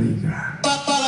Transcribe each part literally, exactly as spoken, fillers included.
Rica.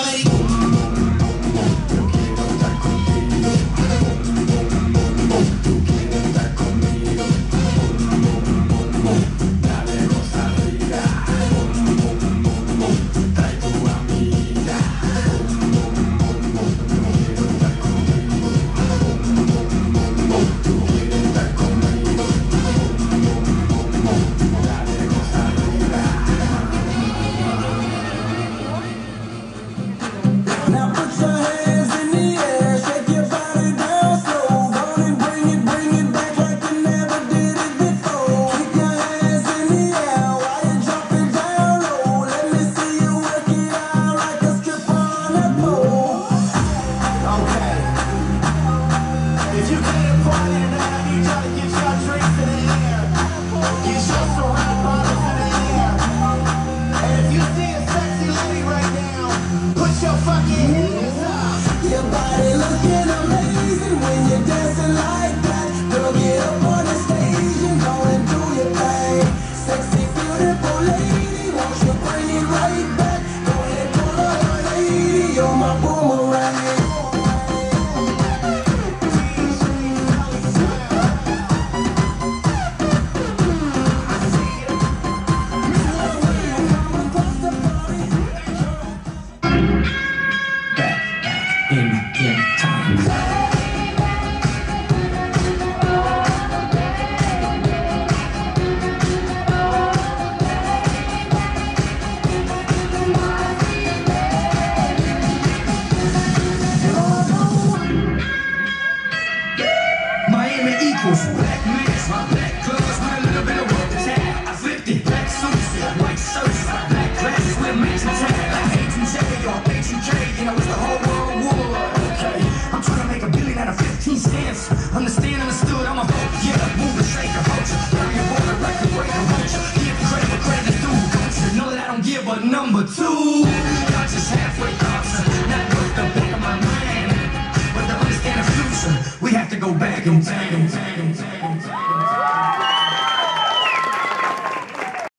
Black mask, my black gloves, with a little bit of work to tag. I flipped it, black suits, white shirts, black glasses with matching tag. Like A two J or A two K, you know it's the whole world war. Okay, I'm trying to make a billion out of fifteen cents. Understand, understood, I'm a hope, yeah, move and shake a vulture. Bury a border like the breaker vulture. Give credit for credit through culture. Know that I don't give a number two. Y'all just halfway thoughts, not worth the back of my mind. But to understand the future, we have to go back and bang and bang and bang and bang.